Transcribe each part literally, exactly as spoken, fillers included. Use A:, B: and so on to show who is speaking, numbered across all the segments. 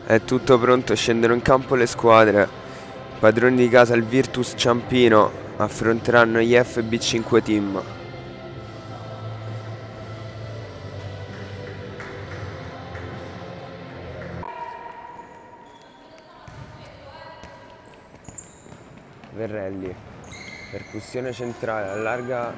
A: È tutto pronto, scendono in campo le squadre. Padroni di casa, il Virtus Ciampino, affronteranno gli F B cinque Team. Verrelli, percussione centrale, allarga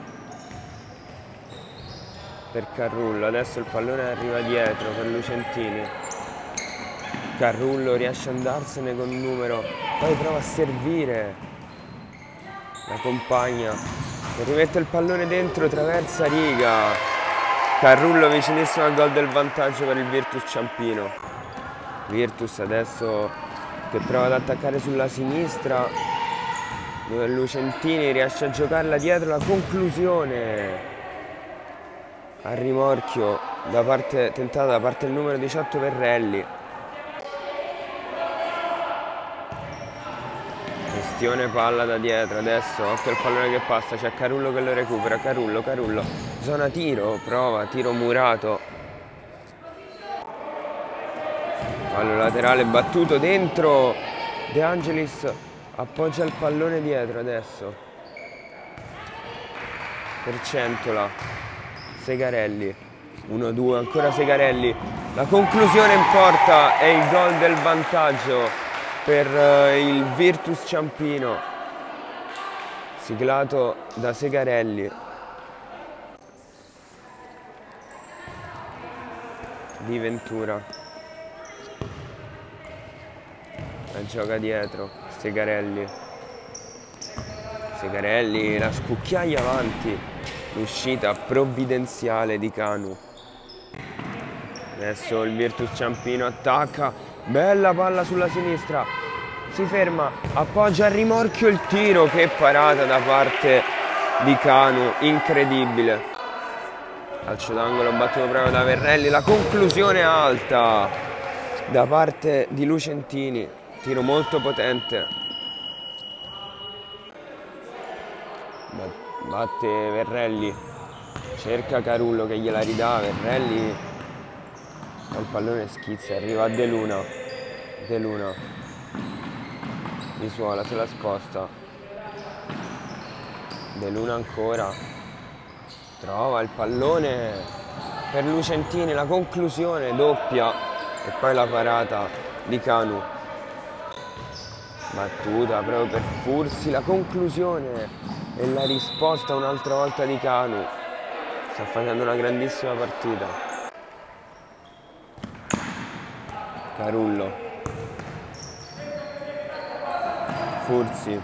A: per Carrullo, adesso il pallone arriva dietro per Lucentini. Carrullo riesce ad andarsene con un numero, poi prova a servire la compagna e rimette il pallone dentro, traversa riga. Carrullo vicinissimo al gol del vantaggio per il Virtus Ciampino. Virtus adesso che prova ad attaccare sulla sinistra, dove Lucentini riesce a giocarla dietro, la conclusione a rimorchio da parte, tentata da parte del numero diciotto Verrelli. Gestione palla da dietro, adesso occhio al pallone che passa, c'è Carullo che lo recupera, Carullo, Carullo, zona tiro, prova, tiro murato. Fallo laterale battuto dentro, De Angelis appoggia il pallone dietro adesso per Centola. Segarelli, uno due, ancora Segarelli, la conclusione in porta e il gol del vantaggio per il Virtus Ciampino, siglato da Segarelli. Di Ventura, la gioca dietro, Segarelli, Segarelli la scucchiaia avanti. L'uscita provvidenziale di Canu. Adesso il Virtus Ciampino attacca, bella palla sulla sinistra, si ferma, appoggia a rimorchio il tiro, che parata da parte di Canu, incredibile. Calcio d'angolo battuto proprio da Verrelli, la conclusione alta da parte di Lucentini, tiro molto potente. Batte Verrelli, cerca Carullo che gliela ridà, Verrelli il pallone schizza, arriva a De Luna, De Luna di suola, se la sposta, De Luna ancora, trova il pallone per Lucentini, la conclusione doppia e poi la parata di Canu, battuta proprio per Fursi, la conclusione e la risposta un'altra volta di Canu. Sta facendo una grandissima partita. Carullo, Fursi,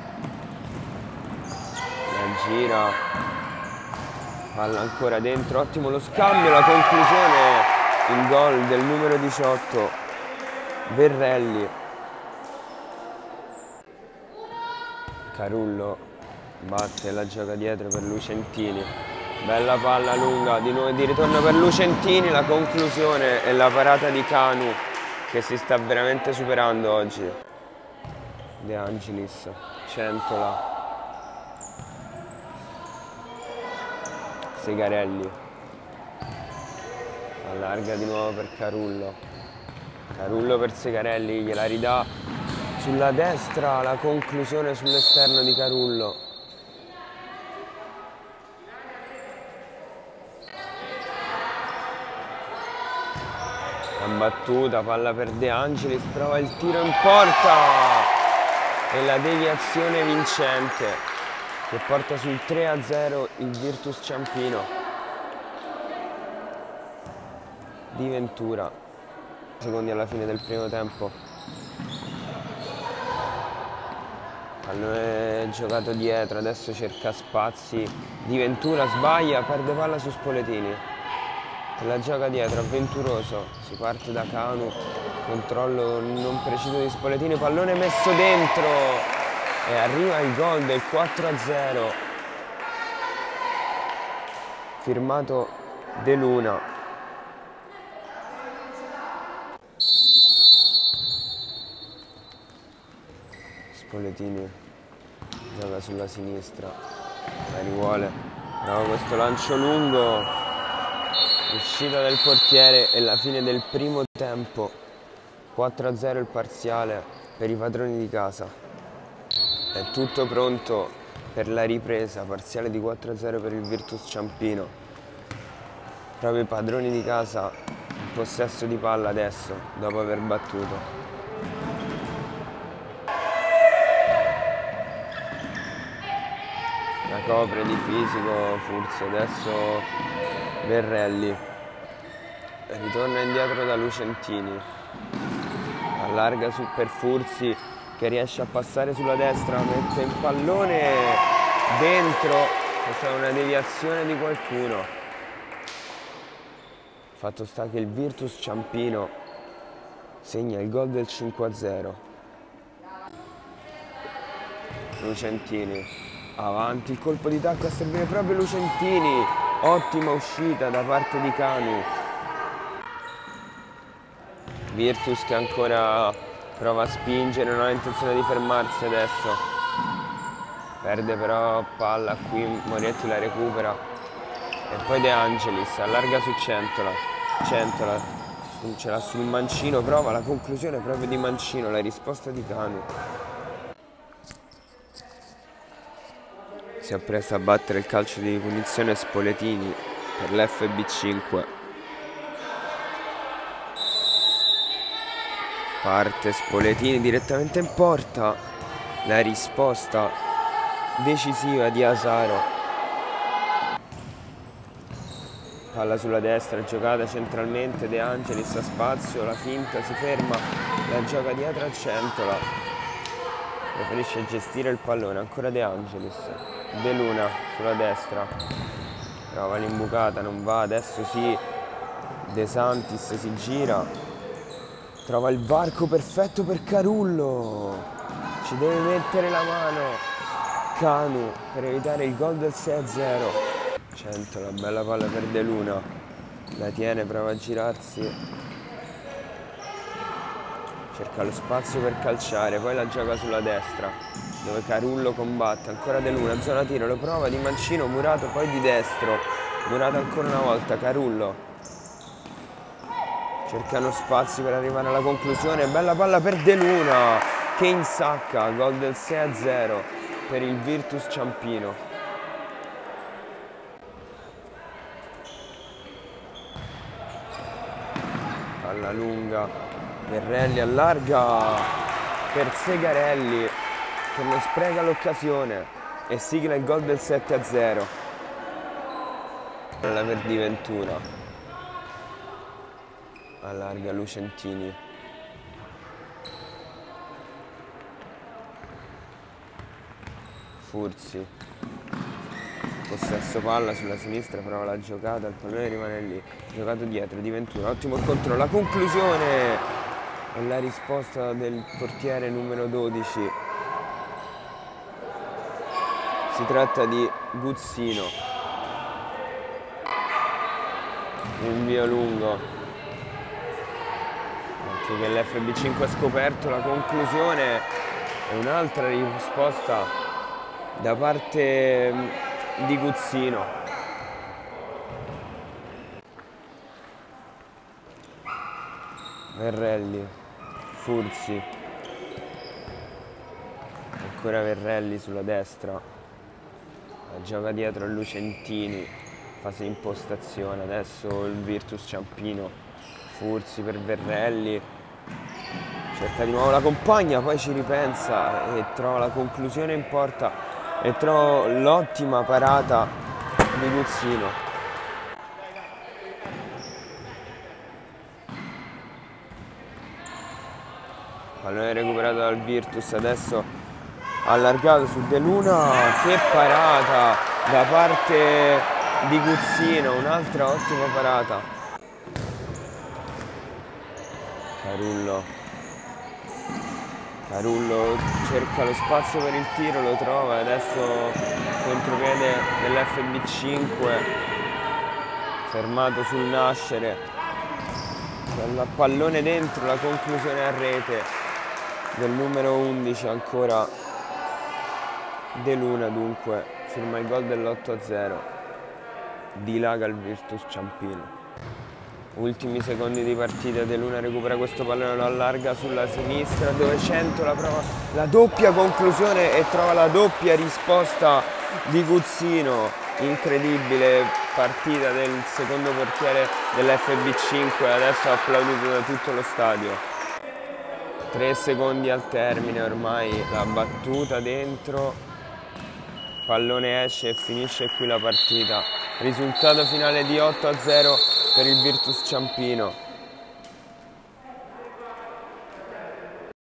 A: la gira, palla ancora dentro, ottimo lo scambio, la conclusione, il gol del numero diciotto Verrelli. Carullo batte, la gioca dietro per Lucentini, bella palla lunga, di nuovo di ritorno per Lucentini, la conclusione e la parata di Canu che si sta veramente superando oggi. De Angelis, Centola, Segarelli, allarga di nuovo per Carullo, Carullo per Segarelli, gliela ridà sulla destra, la conclusione sull'esterno di Carullo. Battuta, palla per De Angelis, trova il tiro in porta e la deviazione vincente che porta sul tre a zero il Virtus Ciampino. Di Ventura, secondi alla fine del primo tempo, pallone giocato dietro, adesso cerca spazi, Di Ventura sbaglia, perde palla su Spoletini. La gioca dietro, avventuroso, si parte da Canu, controllo non preciso di Spoletini, pallone messo dentro e arriva il gol del quattro a zero, firmato De Luna. Spoletini gioca sulla sinistra, la rivuole, prova questo lancio lungo. Uscita del portiere e la fine del primo tempo. quattro a zero il parziale per i padroni di casa. È tutto pronto per la ripresa, parziale di quattro a zero per il Virtus Ciampino. Proprio i padroni di casa in possesso di palla adesso, dopo aver battuto. La copre di fisico Fursi, adesso Verrelli. Ritorna indietro da Lucentini. Allarga su per Fursi che riesce a passare sulla destra, mette il pallone dentro. Questa è una deviazione di qualcuno. Fatto sta che il Virtus Ciampino segna il gol del cinque a zero. Lucentini avanti, il colpo di tacco a servire proprio Lucentini. Ottima uscita da parte di Canu. Virtus che ancora prova a spingere, non ha intenzione di fermarsi adesso. Perde però palla qui, Morietti la recupera. E poi De Angelis allarga su Centola. Centola ce l'ha sul mancino, prova la conclusione proprio di mancino, la risposta di Canu. Si appresta a battere il calcio di punizione Spoletini per l'F B cinque. Parte Spoletini direttamente in porta. La risposta decisiva di Asaro. Palla sulla destra, giocata centralmente, De Angelis a spazio, la finta, si ferma, la gioca dietro a Centola. Preferisce gestire il pallone, ancora De Angelis. De Luna sulla destra. Prova l'imbucata, non va, adesso sì. De Santis si gira. Trova il varco perfetto per Carullo. Ci deve mettere la mano Canu per evitare il gol del sei a zero. Centola, bella palla per De Luna. La tiene, prova a girarsi. Cerca lo spazio per calciare, poi la gioca sulla destra, dove Carullo combatte. Ancora De Luna, zona tiro, lo prova di mancino, Murato poi di destro. Murato ancora una volta, Carullo. Cercano spazi per arrivare alla conclusione, bella palla per De Luna che insacca, gol del sei a zero per il Virtus Ciampino. Palla lunga, Verrelli allarga per Segarelli che non spreca l'occasione e sigla il gol del sette a zero. Palla per Di Ventura. Allarga Lucentini. Fursi. Possesso palla sulla sinistra, prova la giocata, il pallone rimane lì. Giocato dietro, Di Ventura, ottimo il controllo, la conclusione e la risposta del portiere numero dodici. Si tratta di Guzzino. Invio lungo. Che l'F B cinque ha scoperto la conclusione e un'altra risposta da parte di Guzzino. Verrelli, Fursi, ancora Verrelli sulla destra, la gioca dietro a Lucentini, fase di impostazione, adesso il Virtus Ciampino, Fursi per Verrelli. Cerca di nuovo la compagna, poi ci ripensa e trova la conclusione in porta e trova l'ottima parata di Guzzino. Pallone recuperato dal Virtus, adesso allargato su De Luna, che parata da parte di Guzzino, un'altra ottima parata. Carullo. Carullo cerca lo spazio per il tiro, lo trova, adesso contropiede dell'F B cinque, fermato sul nascere, il pallone dentro, la conclusione a rete del numero undici, ancora De Luna, dunque firma il gol dell'otto a zero, dilaga il Virtus Ciampino. Ultimi secondi di partita, De Luna recupera questo pallone, lo allarga sulla sinistra dove Cento la prova la doppia conclusione e trova la doppia risposta di Guzzino. Incredibile partita del secondo portiere dell'F B cinque, adesso applaudito da tutto lo stadio. Tre secondi al termine ormai, la battuta dentro, pallone esce e finisce qui la partita. Risultato finale di otto a zero per il Virtus Ciampino.